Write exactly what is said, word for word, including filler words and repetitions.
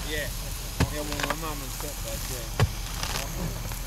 Yeah. Yeah, well, my mum and stepdad, yeah.